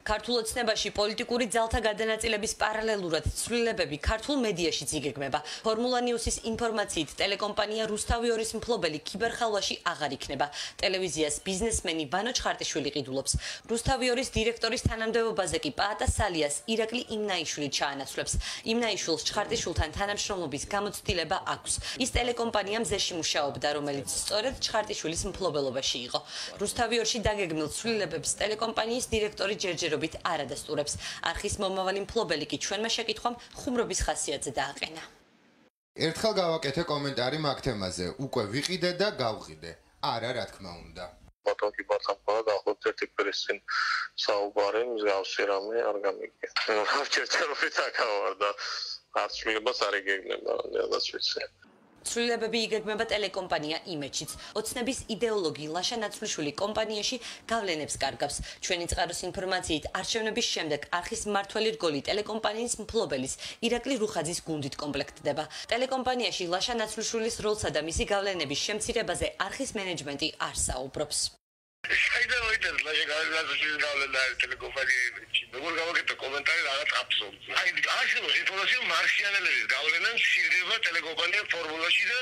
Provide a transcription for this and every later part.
ქართულ ოცნებაში პოლიტიკური ძალთა გადანაწილების პარალელურად ცვლილებები ქართულ მედიაშიც იგეგმება. ფორმულა ნიუსის ინფორმაციით, ტელეკომპანია რუსთავი 2-ის მფლობელი კიბერხალვაში აღარ იქნება. ტელევიზიას ბიზნესმენი ვანო ჩხარტიშვილი ყიდულობს. რუსთავი 2-ის დირექტორის თანამდებობაზე კი პაატა სალიას ირაკლი იმნაიშვილი ჩაანაცვლებს. იმნაიშვილს ჩხარტიშვილთან თანამშრომლობის გამოცდილება აქვს. ის ტელეკომპანიამ ზეში მუშაობდა, რომელიც სწორედ ჩხარტიშვილის მფლობელობაში იყო. რუსთავი 2-ში დაგეგმილ ცვლილებებს ტელეკომპანიის დირექტორი ჯერჯერობით არ ადასტურებს. არხის მომავალი მფლობელი კი ჩვენმა შეკითხვამ ხუმრობის ხასიათზე დააყენა. ერთხელ გავაკეთე კომენტარი მაგ თემაზე. უკვე ვიყიდე და გავყიდე. არა, რა თქმა უნდა. ბატონ კი ბათამყვა და ახლა ერთი კვირის წინ საუბარი მსგავსი რამე არ გამიგია. რა ჯერჯერობით აკავარ და არც შვილებას არ იგეგმება, რადგანაც ვიცი. ცვლილებები იგეგმება ტელეკომპანია იმეჩიც. ოცნების იდეოლოგი ლაშა ნაცვლიშვილი კომპანიაში გავლენებს კარგავს. ჩვენი წყაროს ინფორმაციით, არჩევნების შემდეგ არხის მმართველი რგოლი ტელეკომპანიის მფლობელის ირაკლი რუხაძის გუნდით კომპლექტდება. ტელეკომპანიაში ლაშა ნაცვლიშვილის როლსა და მისი გავლენების შემცირებაზე არხის მენეჯმენტი არ საუბრობს. საიდან მოიწერეთ ლაშა გავლენა ტელეკომპანიაში? როგორ გავაკეთე კომენტარი რაღაც აბსურდს. აი, არსებობს ინფორმაცია მარსიანელების გავლენა მცირდება ტელეკომპანია ფორმულაში და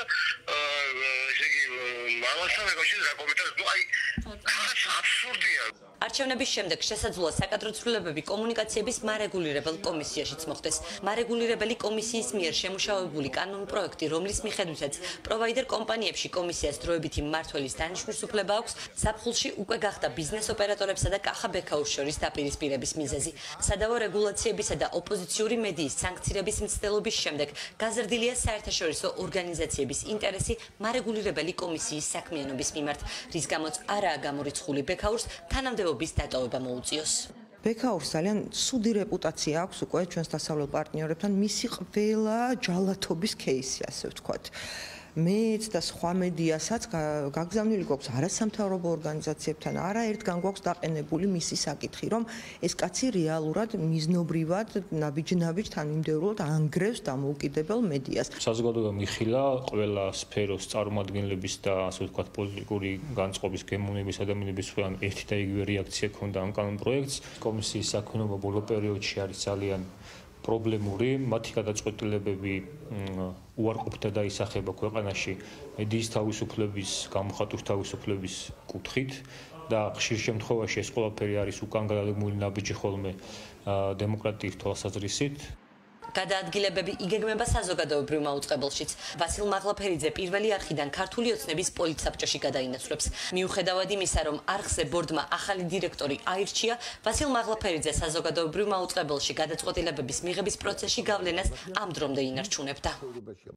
ესე იგი, ამასთან ეკავშირებს რა კომენტარი. ნუ აი, რაღაც აბსურდია. არჩევნების შემდეგ შესაძლოა საკადრო ცვლილებები კომუნიკაციების მარეგულირებელ კომისიაშიც მოხდეს. მარეგულირებელი კომისიის მიერ შემუშავებული კანონპროექტი, რომლის მიხედვითაც პროვაიდერ კომპანიებში კომისიას დროებითი მმართველის დანიშვნის უფლება აქვს, ზაფხულში უკვე გახდა ბიზნეს ოპერატორებსა და კახა ბექაუს შორის დაპირისპირების მიზეზი. სადავო რეგულაციებისა და ოპოზიციური მედიის სანქცირების მცდელობის შემდეგ გაზრდილია საერთაშორისო ორგანიზაციების ინტერესი მარეგულირებელი კომისიის საქმიანობის მიმართ, რის გამოც არაა გამორიცხული ბექაურს თანამდებობის დატოვება მოუწიოს. ბექაურს ძალიან ცუდი რეპუტაცია აქვს უკვე ჩვენს დასავლელ პარტნიორებთან, მისი ყველა ჯალათობის кейსი, ასე ვთქვათ. მეც და სხვა მედიასაც გაგზავნილი გვაქვს არასამთავრობო ორგანიზაციებთან, არაერთგან გვაქვს დაყენებული მისი საკითხი, რომ ეს კაცი რეალურად მიზნობრივად ნაბიჯ-ნაბიჯ თანმიმდევრულად ანგრევს დამოუკიდებელ მედიას. საზოგადოება მიხილა ყველა სფეროს წარმომადგენლების და ასე ვთქვათ პოლიტიკური განწყობის გემოვნების ადამიანების მხრიდან ერთი და იგივე რეაქცია ჰქონდა ამ კანონპროექტს. კომისიის საქმიანობა ბოლო პერიოდში არის ძალიან პრობლემური, მათი გადაწყვეტილებები უარყოფდა დაისახება ქვეყანაში მედიის თავისუფლების, გამოხატვის თავისუფლების კუთხით და ხშირ შემთხვევაში ეს ყველაფერი არის უკან გადადგმული ნაბიჯი ხოლმე დემოკრატიის თვალსაზრისით. გადაადგილებები იგეგმება საზოგადოებრივ მაუწყებელშიც. ვასილ მაღლაფერიძე პირველი არხიდან ქართული ოცნების პოლიტსაბჭოში გადაინაცვლებს. მიუხედავად იმისა, რომ არხზე ბორდმა ახალი დირექტორი აირჩია, ვასილ მაღლაფერიძე საზოგადოებრივ მაუწყებელში გადაწყვეტილებების მიღების პროცესში გავლენას ამ დრომდე ინარჩუნებდა.